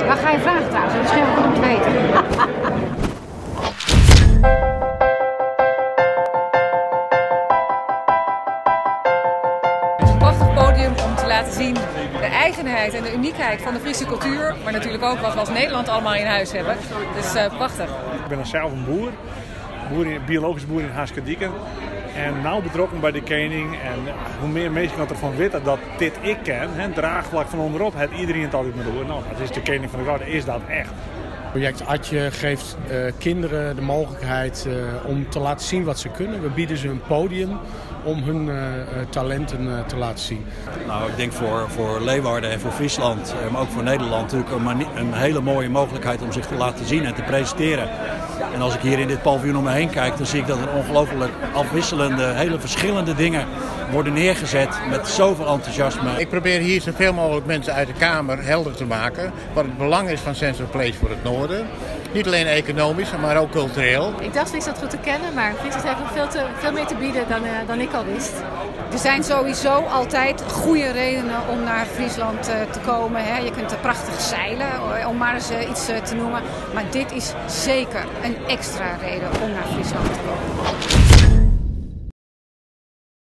Ja, ga je vragen trouwens, dat is misschien wel goed om te weten. Het is een prachtig podium om te laten zien de eigenheid en de uniekheid van de Friese cultuur. Maar natuurlijk ook wat we als Nederland allemaal in huis hebben. Dus prachtig. Ik ben zelf een boer, biologisch boer in Haskedieke. En nauw betrokken bij de kening. En hoe meer mensen ervan weten dat dit ik ken, het draagvlak van onderop, het iedereen het altijd moet doen. Nou, dat is de kening van de Gouden, is dat echt. Project Atje geeft kinderen de mogelijkheid om te laten zien wat ze kunnen. We bieden ze een podium om hun talenten te laten zien. Nou, ik denk voor Leeuwarden en voor Friesland, maar ook voor Nederland natuurlijk een hele mooie mogelijkheid om zich te laten zien en te presenteren. En als ik hier in dit paviljoen om me heen kijk, dan zie ik dat er ongelooflijk afwisselende, hele verschillende dingen worden neergezet met zoveel enthousiasme. Ik probeer hier zoveel mogelijk mensen uit de Kamer helder te maken wat het belang is van Central Place voor het noorden. Niet alleen economisch, maar ook cultureel. Ik dacht Friesland goed te kennen, maar Friesland heeft nog veel meer te bieden dan ik al wist. Er zijn sowieso altijd goede redenen om naar Friesland te komen. Hè. Je kunt er prachtig zeilen, om maar eens iets te noemen. Maar dit is zeker een extra reden om naar Friesland te komen.